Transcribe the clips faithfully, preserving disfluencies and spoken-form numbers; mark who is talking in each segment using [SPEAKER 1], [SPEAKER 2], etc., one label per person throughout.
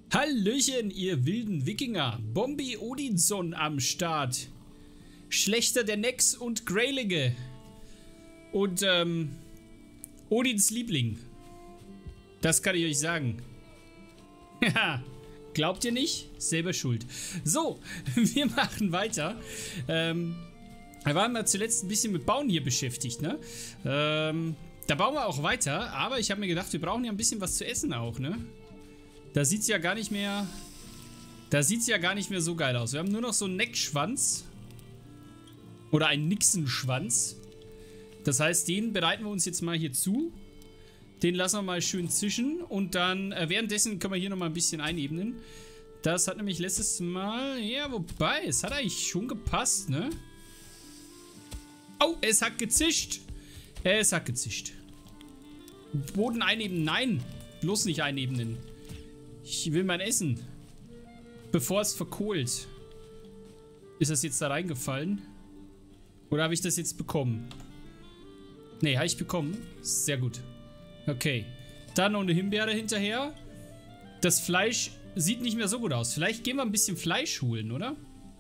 [SPEAKER 1] Hallöchen, ihr wilden Wikinger. Bombi Odinsson am Start. Schlechter der Nex und Greylinge. Und, ähm, Odins Liebling. Das kann ich euch sagen. Haha, glaubt ihr nicht? Selber schuld. So, wir machen weiter. Ähm, wir waren mal zuletzt ein bisschen mit Bauen hier beschäftigt, ne? Ähm, da bauen wir auch weiter, aber ich habe mir gedacht, wir brauchen ja ein bisschen was zu essen auch, ne? Da sieht es ja gar nicht mehr. Da sieht es ja gar nicht mehr so geil aus. Wir haben nur noch so einen Neckschwanz. Oder einen Nixenschwanz. Das heißt, den bereiten wir uns jetzt mal hier zu. Den lassen wir mal schön zischen. Und dann, äh, währenddessen können wir hier nochmal ein bisschen einebnen. Das hat nämlich letztes Mal. Ja, wobei, es hat eigentlich schon gepasst, ne? Oh, es hat gezischt. Es hat gezischt. Boden einebnen. Nein, bloß nicht einebnen. Ich will mein Essen. Bevor es verkohlt. Ist das jetzt da reingefallen? Oder habe ich das jetzt bekommen? Ne, habe ich bekommen. Sehr gut. Okay. Dann noch eine Himbeere hinterher. Das Fleisch sieht nicht mehr so gut aus. Vielleicht gehen wir ein bisschen Fleisch holen, oder?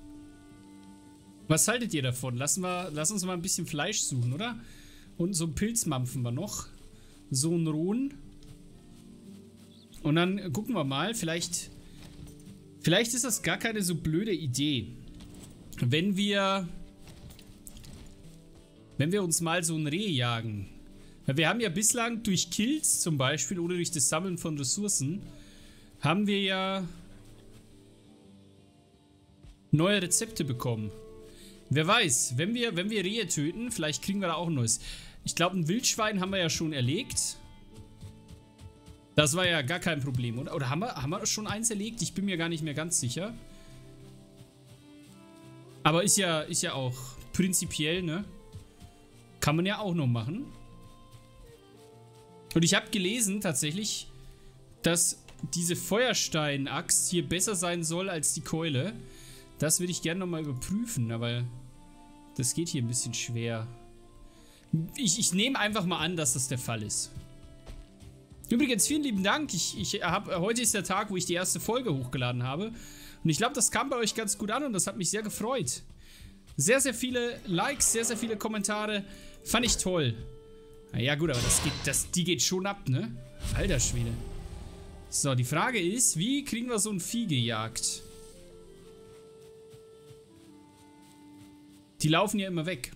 [SPEAKER 1] Was haltet ihr davon? Lassen wir, lass uns mal ein bisschen Fleisch suchen, oder? Und so einen Pilz mampfen wir noch. So einen rohen. Und dann gucken wir mal, vielleicht, vielleicht ist das gar keine so blöde Idee. Wenn wir, wenn wir uns mal so ein Reh jagen. Wir haben ja bislang durch Kills zum Beispiel oder durch das Sammeln von Ressourcen, haben wir ja neue Rezepte bekommen. Wer weiß, wenn wir, wenn wir Rehe töten, vielleicht kriegen wir da auch ein neues. Ich glaube, ein Wildschwein haben wir ja schon erlegt. Das war ja gar kein Problem, oder? Oder haben wir, haben wir schon eins erlegt? Ich bin mir gar nicht mehr ganz sicher. Aber ist ja, ist ja auch prinzipiell, ne? Kann man ja auch noch machen. Und ich habe gelesen, tatsächlich, dass diese Feuerstein-Axt hier besser sein soll als die Keule. Das würde ich gerne nochmal überprüfen, aber das geht hier ein bisschen schwer. Ich, ich nehme einfach mal an, dass das der Fall ist. Übrigens, vielen lieben Dank. Ich, ich hab, heute ist der Tag, wo ich die erste Folge hochgeladen habe. Und ich glaube, das kam bei euch ganz gut an und das hat mich sehr gefreut. Sehr, sehr viele Likes, sehr, sehr viele Kommentare. Fand ich toll. Ja gut, aber das geht, das, die geht schon ab, ne? Alter Schwede. So, die Frage ist, wie kriegen wir so ein Vieh gejagt? Die laufen ja immer weg.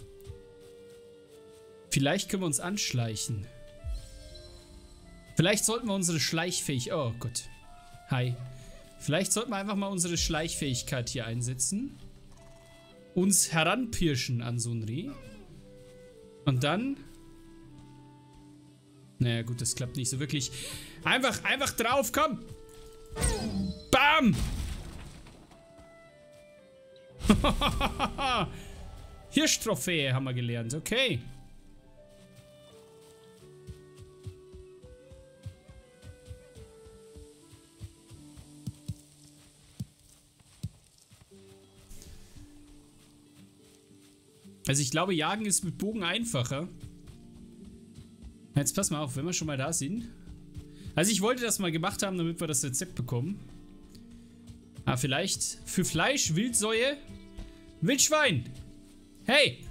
[SPEAKER 1] Vielleicht können wir uns anschleichen. Vielleicht sollten wir unsere Schleichfähigkeit... Oh Gott. Hi. Vielleicht sollten wir einfach mal unsere Schleichfähigkeit hier einsetzen. Uns heranpirschen an so ein Reh. Und dann... Naja gut, das klappt nicht so wirklich. Einfach, einfach drauf, komm! Bam! Hirschtrophäe haben wir gelernt, okay. Also ich glaube, Jagen ist mit Bogen einfacher. Jetzt pass mal auf, wenn wir schon mal da sind. Also ich wollte das mal gemacht haben, damit wir das Rezept bekommen. Ah, vielleicht für Fleisch, Wildsäue, Wildschwein. Hey!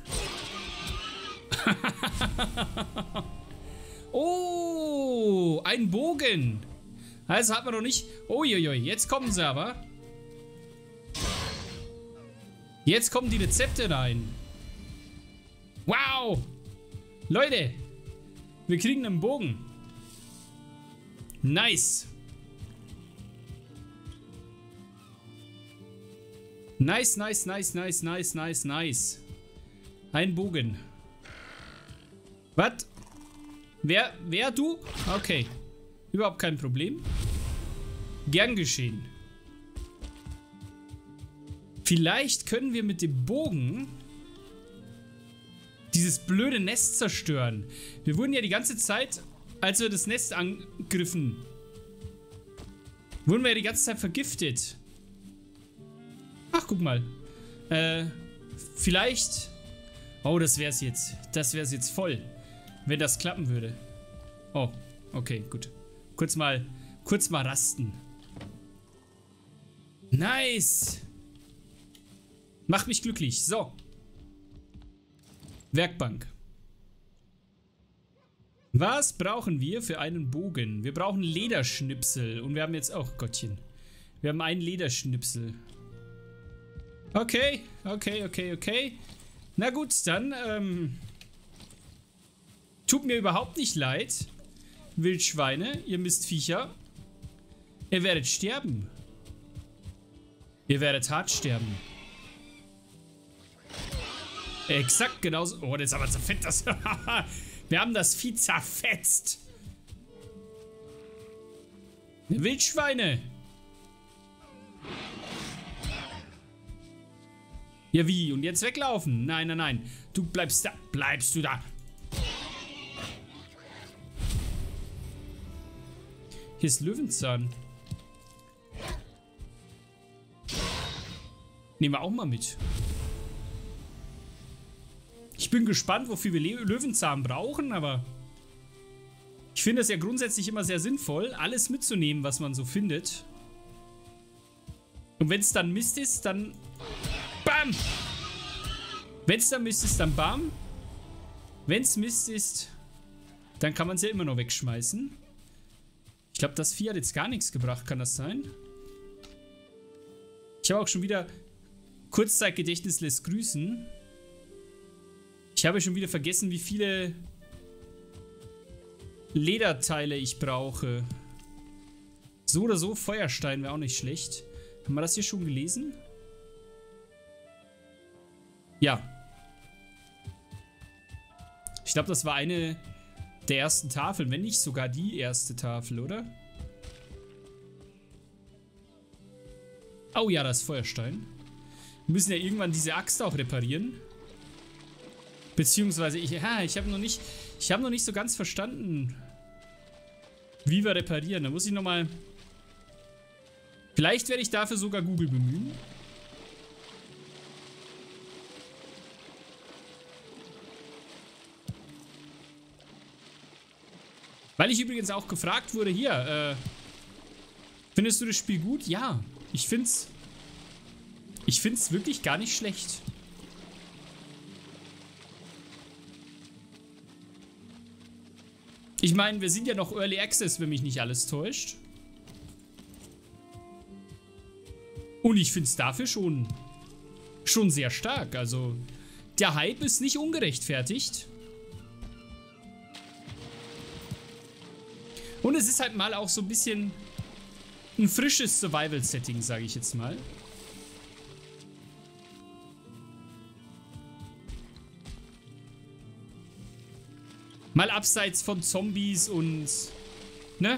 [SPEAKER 1] Oh, ein Bogen. Also hat man noch nicht... Uiuiui, jetzt kommen sie aber. Jetzt kommen die Rezepte rein. Wow! Leute! Wir kriegen einen Bogen. Nice! Nice, nice, nice, nice, nice, nice, nice. Ein Bogen. Was? Wer, wer du? Okay. Überhaupt kein Problem. Gern geschehen. Vielleicht können wir mit dem Bogen dieses blöde Nest zerstören. Wir wurden ja die ganze Zeit, als wir das Nest angriffen, wurden wir ja die ganze Zeit vergiftet. Ach, guck mal. Äh, vielleicht... Oh, das wär's jetzt. Das wär's jetzt voll. Wenn das klappen würde. Oh, okay, gut. Kurz mal, kurz mal rasten. Nice. Macht mich glücklich. So. Werkbank. Was brauchen wir für einen Bogen? Wir brauchen Lederschnipsel. Und wir haben jetzt auch, Gottchen. Wir haben einen Lederschnipsel. Okay, okay, okay, okay. Na gut, dann, ähm... tut mir überhaupt nicht leid. Wildschweine, ihr Mistviecher. Ihr werdet sterben. Ihr werdet hart sterben. Exakt genauso. Oh, das ist aber zerfetzt. Das. Wir haben das Vieh zerfetzt. Wildschweine. Ja, wie? Und jetzt weglaufen? Nein, nein, nein. Du bleibst da. Bleibst du da. Hier ist Löwenzahn. Nehmen wir auch mal mit. Ich bin gespannt, wofür wir Le Löwenzahn brauchen, aber ich finde es ja grundsätzlich immer sehr sinnvoll, alles mitzunehmen, was man so findet. Und wenn es dann Mist ist, dann BAM! Wenn es dann Mist ist, dann BAM! Wenn es Mist ist, dann kann man es ja immer noch wegschmeißen. Ich glaube, das Vieh hat jetzt gar nichts gebracht, kann das sein? Ich habe auch schon wieder Kurzzeitgedächtnis lässt grüßen. Ich habe schon wieder vergessen, wie viele Lederteile ich brauche. So oder so, Feuerstein wäre auch nicht schlecht. Haben wir das hier schon gelesen? Ja. Ich glaube, das war eine der ersten Tafeln, wenn nicht sogar die erste Tafel, oder? Oh ja, das ist Feuerstein. Wir müssen ja irgendwann diese Axt auch reparieren. Beziehungsweise, ich, ja, ich habe noch nicht, ich habe noch nicht so ganz verstanden, wie wir reparieren. Da muss ich nochmal, vielleicht werde ich dafür sogar Google bemühen. Weil ich übrigens auch gefragt wurde, hier, äh, findest du das Spiel gut? Ja, ich find's, ich find's wirklich gar nicht schlecht. Ich meine, wir sind ja noch Early Access, wenn mich nicht alles täuscht. Und ich finde es dafür schon, schon sehr stark. Also, der Hype ist nicht ungerechtfertigt. Und es ist halt mal auch so ein bisschen ein frisches Survival-Setting, sage ich jetzt mal. Mal abseits von Zombies und, ne?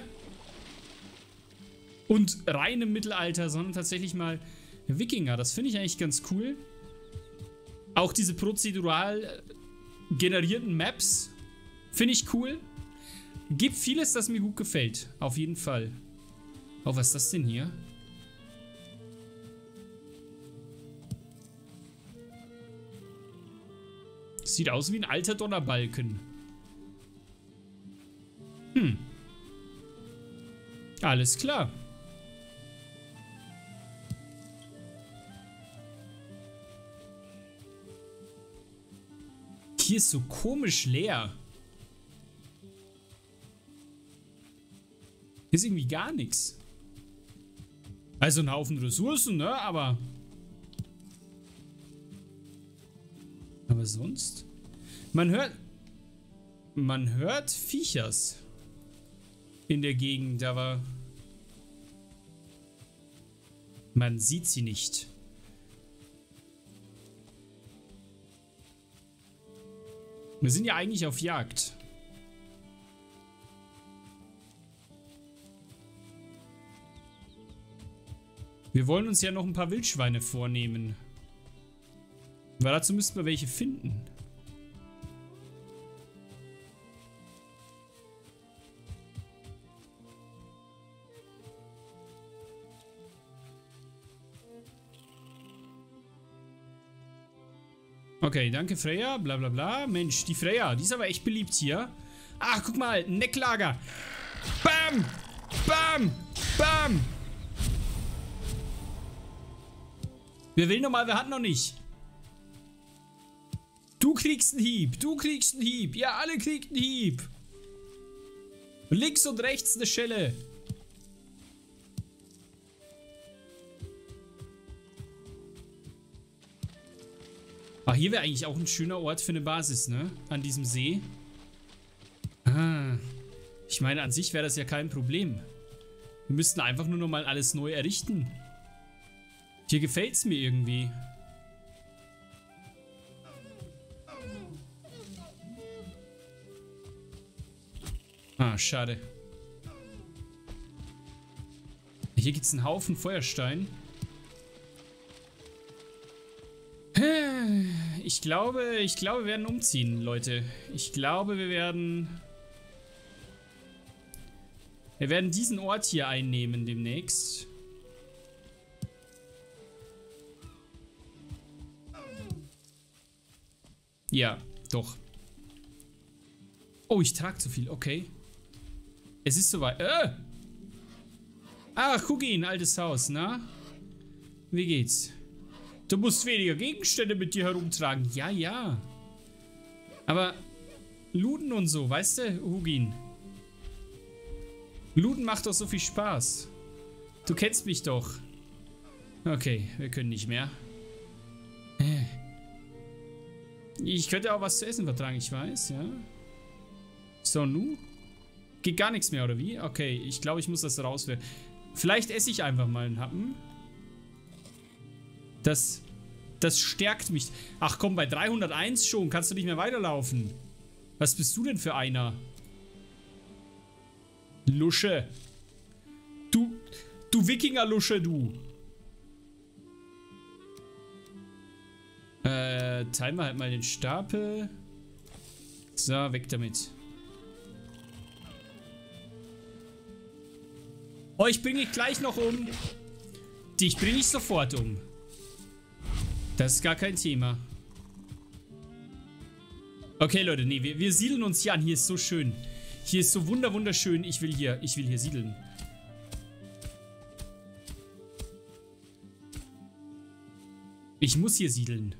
[SPEAKER 1] Und reinem Mittelalter, sondern tatsächlich mal Wikinger. Das finde ich eigentlich ganz cool. Auch diese prozedural generierten Maps finde ich cool. Gibt vieles, das mir gut gefällt. Auf jeden Fall. Oh, was ist das denn hier? Sieht aus wie ein alter Donnerbalken. Hm. Alles klar. Hier ist so komisch leer. Hier ist irgendwie gar nichts. Also ein Haufen Ressourcen, ne? Aber... Aber sonst? Man hört... Man hört Viechers in der Gegend, aber... Man sieht sie nicht. Wir sind ja eigentlich auf Jagd. Wir wollen uns ja noch ein paar Wildschweine vornehmen. Aber dazu müssten wir welche finden. Okay, danke Freya, bla bla bla. Mensch, die Freya, die ist aber echt beliebt hier. Ach, guck mal, ein Necklager. Bam! Bam! Bam! Wer will nochmal, wer hat noch nicht? Du kriegst einen Hieb, du kriegst einen Hieb. Ja, alle kriegt einen Hieb. Links und rechts eine Schelle. Ach, hier wäre eigentlich auch ein schöner Ort für eine Basis, ne? An diesem See. Ah. Ich meine, an sich wäre das ja kein Problem. Wir müssten einfach nur nochmal alles neu errichten. Hier gefällt es mir irgendwie. Ah, schade. Hier gibt es einen Haufen Feuerstein. Ich glaube, ich glaube, wir werden umziehen, Leute. Ich glaube, wir werden... Wir werden diesen Ort hier einnehmen demnächst. Ja, doch. Oh, ich trage zu viel. Okay. Es ist soweit. Äh! Ach, guck ihn, altes Haus, na? Wie geht's? Du musst weniger Gegenstände mit dir herumtragen. Ja, ja. Aber looten und so, weißt du, Hugin? Looten macht doch so viel Spaß. Du kennst mich doch. Okay, wir können nicht mehr. Ich könnte auch was zu essen vertragen, ich weiß, ja. So, nu? Geht gar nichts mehr, oder wie? Okay, ich glaube, ich muss das rauswerfen. Vielleicht esse ich einfach mal einen Happen. Das, das stärkt mich. Ach komm, bei dreihunderteins schon. Kannst du nicht mehr weiterlaufen. Was bist du denn für einer? Lusche. Du, du Wikinger-Lusche, du. Äh, teilen wir halt mal den Stapel. So, weg damit. Euch bringe ich gleich noch um. Dich bringe ich sofort um. Das ist gar kein Thema. Okay, Leute, nee, wir, wir siedeln uns hier an. Hier ist so schön. Hier ist so wunder wunderschön. Ich will hier, ich will hier siedeln. Ich muss hier siedeln.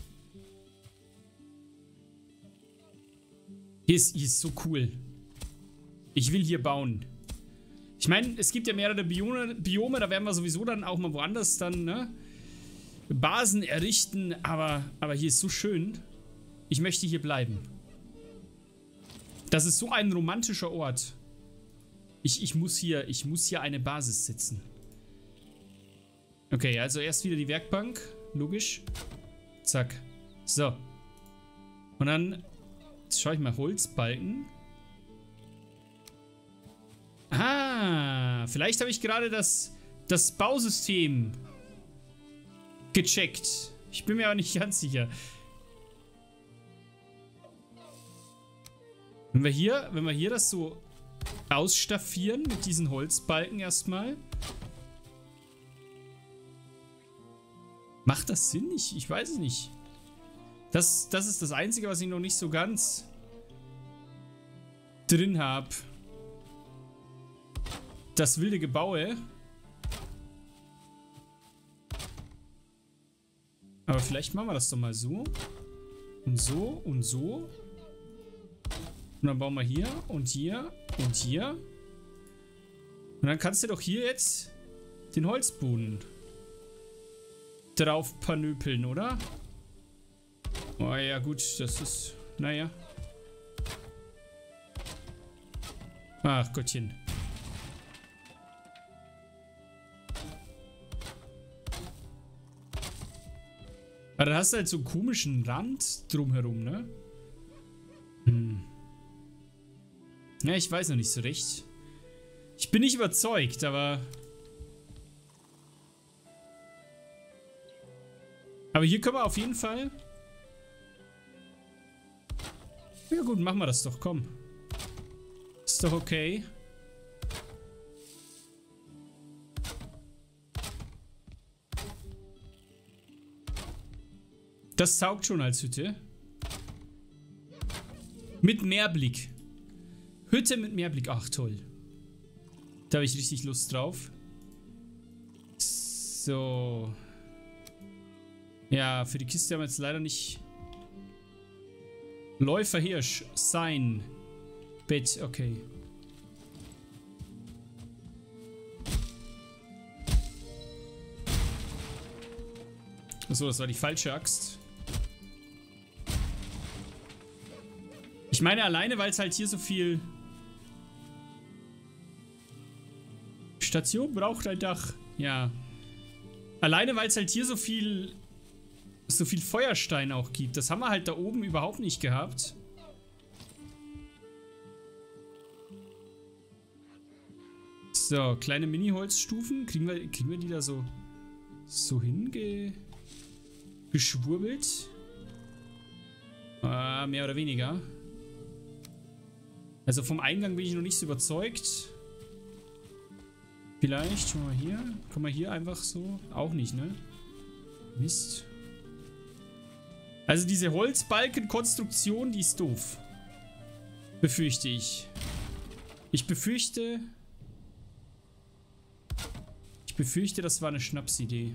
[SPEAKER 1] Hier ist, hier ist so cool. Ich will hier bauen. Ich meine, es gibt ja mehrere Biome, Biome, da werden wir sowieso dann auch mal woanders dann, ne? Basen errichten, aber, aber hier ist so schön. Ich möchte hier bleiben. Das ist so ein romantischer Ort. Ich, ich muss hier, ich muss hier eine Basis setzen. Okay, also erst wieder die Werkbank. Logisch. Zack. So. Und dann, jetzt schaue ich mal, Holzbalken. Ah, vielleicht habe ich gerade das, das Bausystem gecheckt. Ich bin mir aber nicht ganz sicher. Wenn wir hier, wenn wir hier das so ausstaffieren mit diesen Holzbalken erstmal. Macht das Sinn? Ich, ich weiß es nicht. Das, das ist das Einzige, was ich noch nicht so ganz drin habe. Das wilde Gebaue. Aber vielleicht machen wir das doch mal so. Und so und so. Und dann bauen wir hier und hier und hier. Und dann kannst du doch hier jetzt den Holzboden drauf panöpeln, oder? Oh ja, gut, das ist... Naja. Ach Gottchen. Aber dann hast du halt so einen komischen Rand drumherum, ne? Hm. Ja, ich weiß noch nicht so recht. Ich bin nicht überzeugt, aber... Aber hier können wir auf jeden Fall... Ja gut, machen wir das doch, komm. Ist doch okay. Das taugt schon als Hütte. Mit Meerblick. Hütte mit Meerblick. Ach, toll. Da habe ich richtig Lust drauf. So. Ja, für die Kiste haben wir jetzt leider nicht... Läuferhirsch, sein Bett, okay. Achso, das war die falsche Axt. Ich meine alleine, weil es halt hier so viel... Station braucht ein Dach. Ja. Alleine, weil es halt hier so viel... so viel Feuerstein auch gibt. Das haben wir halt da oben überhaupt nicht gehabt. So, kleine Mini-Holzstufen. Kriegen wir, kriegen wir die da so... so hinge... geschwurbelt? Äh, mehr oder weniger. Also vom Eingang bin ich noch nicht so überzeugt. Vielleicht, schon mal hier. Kann man hier einfach so? Auch nicht, ne? Mist. Also diese Holzbalkenkonstruktion, die ist doof. Befürchte ich. Ich befürchte... Ich befürchte, das war eine Schnapsidee.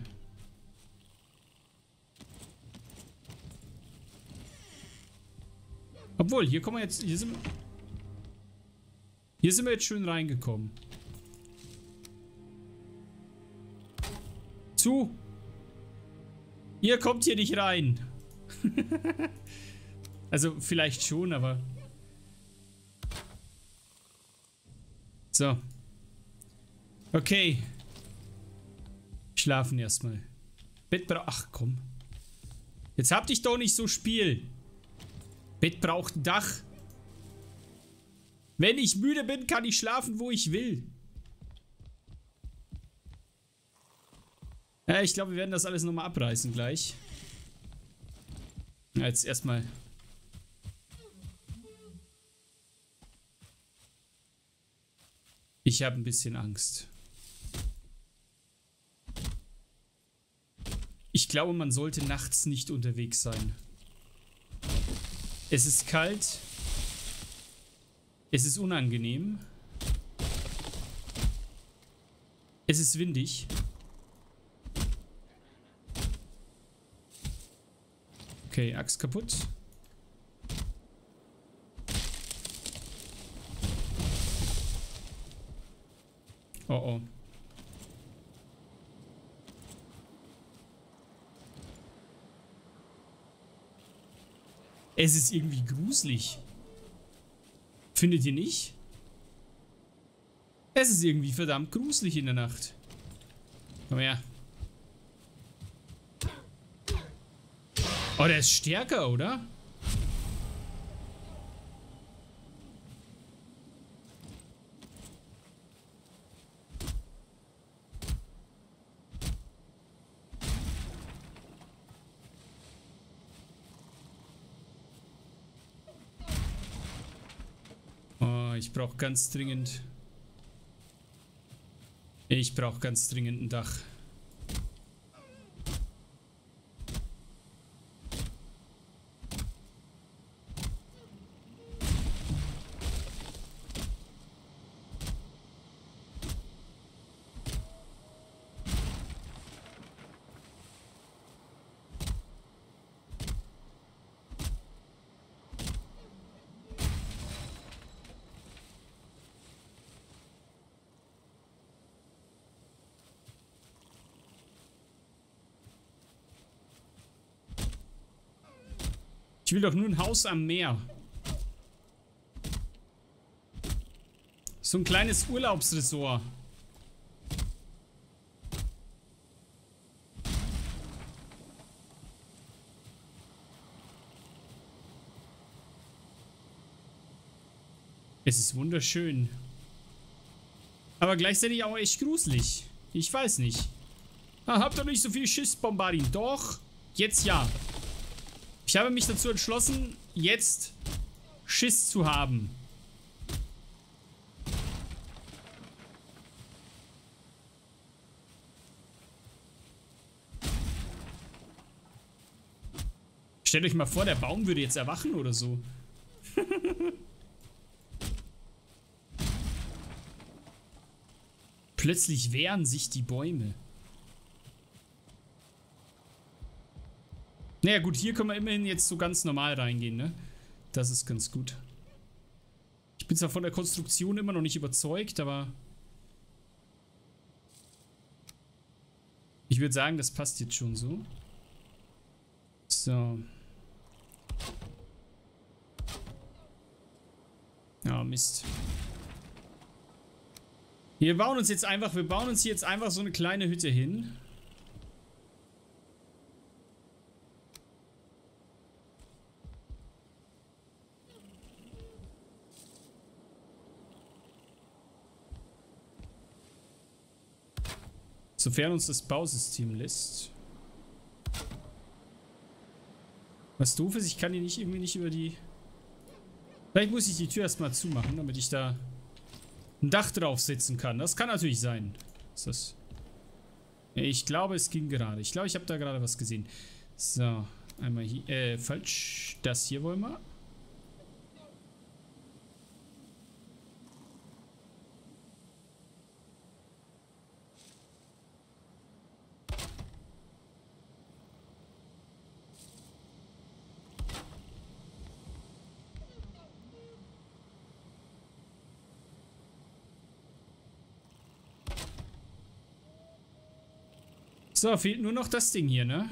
[SPEAKER 1] Obwohl, hier kommen wir jetzt... Hier sind, hier sind wir jetzt schön reingekommen. Zu! Ihr kommt hier nicht rein. Also, vielleicht schon, aber... So. Okay. Schlafen erstmal. Bett braucht... Ach, komm. Jetzt hab dich doch nicht so Spiel. Bett braucht ein Dach. Wenn ich müde bin, kann ich schlafen, wo ich will. Ja, ich glaube, wir werden das alles nochmal abreißen gleich. Ja, jetzt erstmal. Ich habe ein bisschen Angst. Ich glaube, man sollte nachts nicht unterwegs sein. Es ist kalt. Es ist unangenehm. Es ist windig. Okay, Axt kaputt. Oh oh. Es ist irgendwie gruselig. Findet ihr nicht? Es ist irgendwie verdammt gruselig in der Nacht. Komm her. Oh, der ist stärker, oder? Oh, ich brauche ganz dringend... Ich brauche ganz dringend ein Dach. Ich will doch nur ein Haus am Meer. So ein kleines Urlaubsresort. Es ist wunderschön. Aber gleichzeitig auch echt gruselig. Ich weiß nicht. Ah, habt doch nicht so viel Schiss, Bombardin. Doch, jetzt ja. Ich habe mich dazu entschlossen, jetzt Schiss zu haben. Stellt euch mal vor, der Baum würde jetzt erwachen oder so. Plötzlich wehren sich die Bäume. Naja gut, hier können wir immerhin jetzt so ganz normal reingehen, ne? Das ist ganz gut. Ich bin zwar von der Konstruktion immer noch nicht überzeugt, aber... Ich würde sagen, das passt jetzt schon so. So. Ja, Mist. Wir bauen uns jetzt einfach, wir bauen uns hier jetzt einfach so eine kleine Hütte hin. Sofern uns das Bausystem lässt. Was doof ist, ich kann die nicht irgendwie nicht über die... Vielleicht muss ich die Tür erstmal zumachen, damit ich da ein Dach draufsetzen kann. Das kann natürlich sein. Ist das... Ja, ich glaube, es ging gerade. Ich glaube, ich habe da gerade was gesehen. So, einmal hier... Äh, falsch. Das hier wollen wir. So, fehlt nur noch das Ding hier, ne?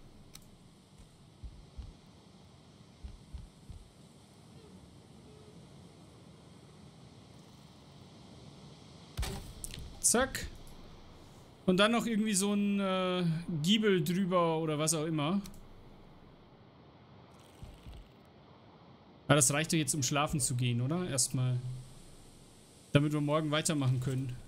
[SPEAKER 1] Zack. Und dann noch irgendwie so ein äh, Giebel drüber oder was auch immer. Aber das reicht doch jetzt, um schlafen zu gehen, oder? Erstmal. Damit wir morgen weitermachen können.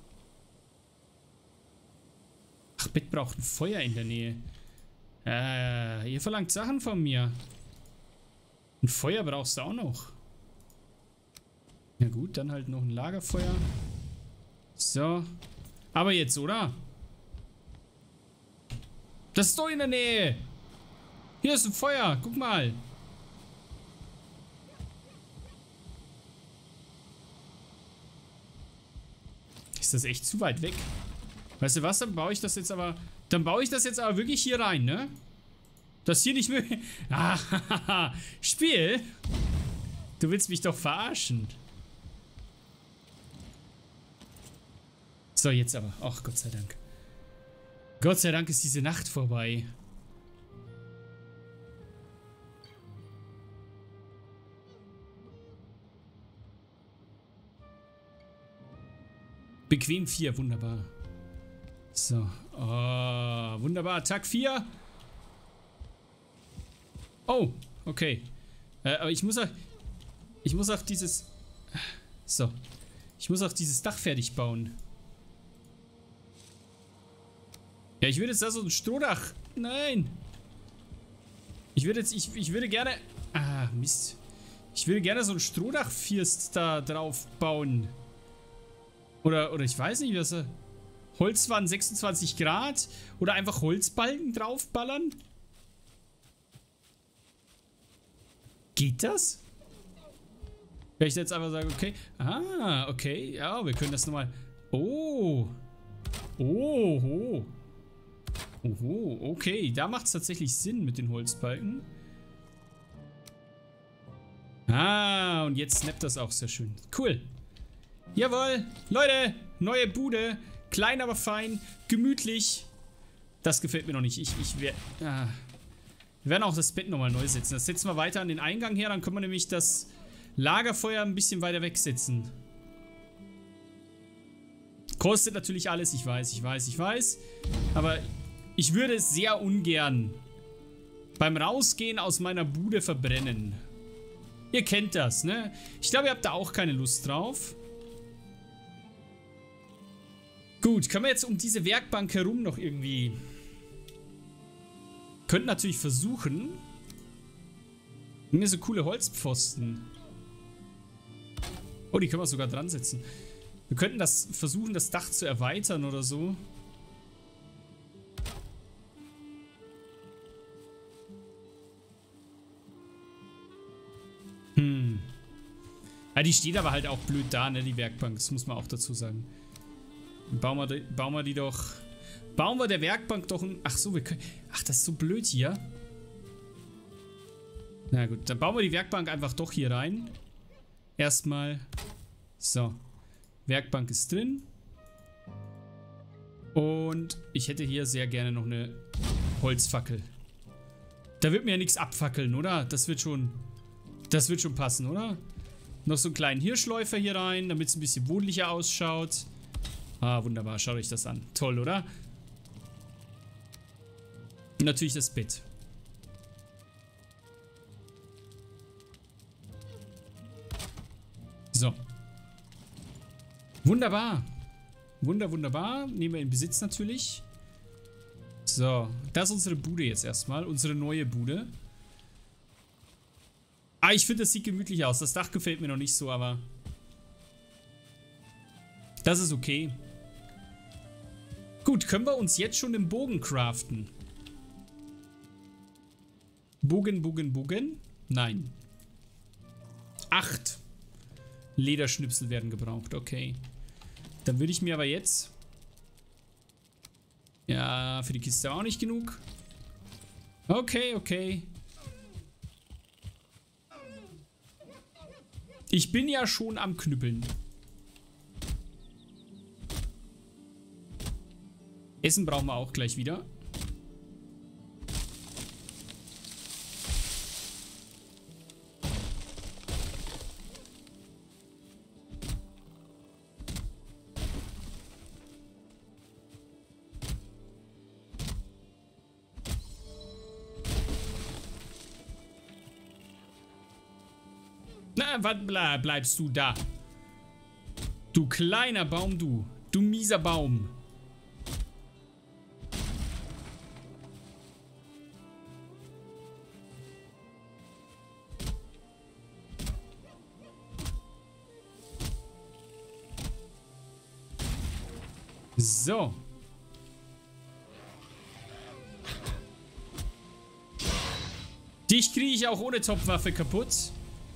[SPEAKER 1] Ach, Bett braucht ein Feuer in der Nähe. Äh, ihr verlangt Sachen von mir. Ein Feuer brauchst du auch noch. Na gut, dann halt noch ein Lagerfeuer. So. Aber jetzt, oder? Das ist doch in der Nähe. Hier ist ein Feuer. Guck mal. Ist das echt zu weit weg? Weißt du was, dann baue ich das jetzt aber... Dann baue ich das jetzt aber wirklich hier rein, ne? Das hier nicht mehr... Ah, Spiel? Du willst mich doch verarschen. So, jetzt aber. Ach, Gott sei Dank. Gott sei Dank ist diese Nacht vorbei. Bequem vier, wunderbar. So, oh, wunderbar. Tag vier. Oh, okay. Äh, aber ich muss auch... Ich muss auch dieses... So. Ich muss auch dieses Dach fertig bauen. Ja, ich würde jetzt da so ein Strohdach... Nein. Ich würde jetzt... Ich, ich würde gerne... Ah, Mist. Ich würde gerne so ein Strohdach-First da drauf bauen. Oder, oder ich weiß nicht, was... Holzwand sechsundzwanzig Grad oder einfach Holzbalken draufballern? Geht das? Wenn ich jetzt einfach sage, okay. Ah, okay. Ja, wir können das nochmal. Oh. Oh. Oh. Oh. Okay, da macht es tatsächlich Sinn mit den Holzbalken. Ah, und jetzt snappt das auch sehr schön. Cool. Jawohl. Leute, neue Bude. Klein, aber fein. Gemütlich. Das gefällt mir noch nicht. Ich, ich werde... Ah. Wir werden auch das Bett nochmal neu setzen. Das setzen wir weiter an den Eingang her. Dann können wir nämlich das Lagerfeuer ein bisschen weiter wegsetzen. Kostet natürlich alles. Ich weiß, ich weiß, ich weiß. Aber ich würde es sehr ungern beim Rausgehen aus meiner Bude verbrennen. Ihr kennt das, ne? Ich glaube, ihr habt da auch keine Lust drauf. Gut, können wir jetzt um diese Werkbank herum noch irgendwie... Könnten natürlich versuchen... Mir so coole Holzpfosten. Oh, die können wir sogar dran setzen. Wir könnten das versuchen, das Dach zu erweitern oder so. Hm. Ja, die steht aber halt auch blöd da, ne, die Werkbank. Das muss man auch dazu sagen. Bauen wir, die, bauen wir die doch... Bauen wir der Werkbank doch ein... Ach so, wir können... Ach, das ist so blöd hier. Na gut, dann bauen wir die Werkbank einfach doch hier rein. Erstmal. So. Werkbank ist drin. Und ich hätte hier sehr gerne noch eine Holzfackel. Da wird mir ja nichts abfackeln, oder? Das wird schon... Das wird schon passen, oder? Noch so einen kleinen Hirschläufer hier rein, damit es ein bisschen wohnlicher ausschaut. Ah, wunderbar. Schaut euch das an. Toll, oder? Und natürlich das Bett. So. Wunderbar. Wunder, wunderbar. Nehmen wir in Besitz natürlich. So. Das ist unsere Bude jetzt erstmal. Unsere neue Bude. Ah, ich finde, das sieht gemütlich aus. Das Dach gefällt mir noch nicht so, aber... Das ist okay. Gut, können wir uns jetzt schon den Bogen craften? Bogen, Bogen, Bogen? Nein. Acht Lederschnipsel werden gebraucht. Okay. Dann würde ich mir aber jetzt... Ja, für die Kiste auch nicht genug. Okay, okay. Ich bin ja schon am Knüppeln. Essen brauchen wir auch gleich wieder. Na, was bleibst du da? Du kleiner Baum, du. Du mieser Baum. So. Dich kriege ich auch ohne Topfwaffe kaputt.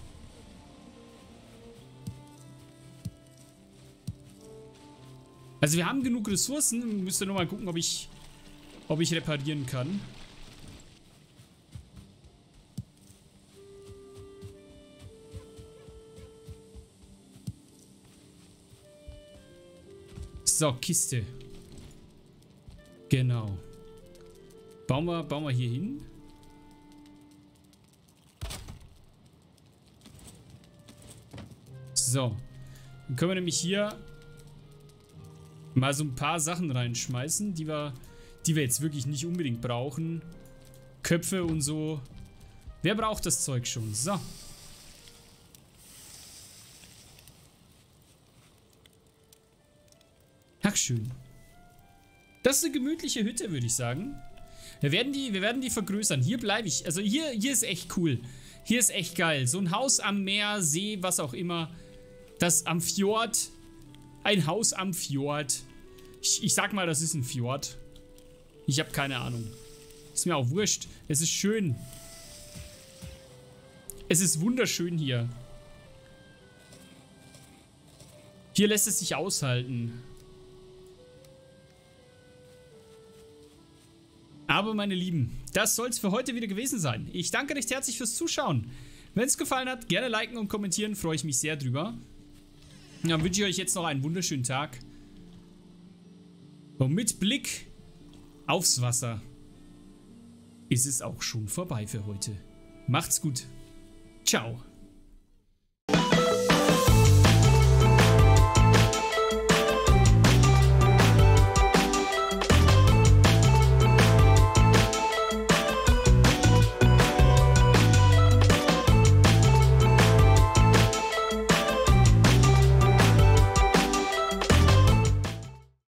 [SPEAKER 1] Also wir haben genug Ressourcen. Müsste nur mal gucken, ob ich, ob ich reparieren kann. So, Kiste. Genau. Bauen wir, bauen wir hier hin. So. Dann können wir nämlich hier mal so ein paar Sachen reinschmeißen, die wir, die wir jetzt wirklich nicht unbedingt brauchen. Köpfe und so. Wer braucht das Zeug schon? So. Ach, schön. Das ist eine gemütliche Hütte, würde ich sagen. Wir werden die, wir werden die vergrößern. Hier bleibe ich. Also hier, hier ist echt cool. Hier ist echt geil. So ein Haus am Meer, See, was auch immer. Das am Fjord. Ein Haus am Fjord. Ich, ich sag mal, das ist ein Fjord. Ich habe keine Ahnung. Ist mir auch wurscht. Es ist schön. Es ist wunderschön hier. Hier lässt es sich aushalten. Aber meine Lieben, das soll es für heute wieder gewesen sein. Ich danke recht herzlich fürs Zuschauen. Wenn es gefallen hat, gerne liken und kommentieren. Freue ich mich sehr drüber. Dann wünsche ich euch jetzt noch einen wunderschönen Tag. Und mit Blick aufs Wasser ist es auch schon vorbei für heute. Macht's gut. Ciao.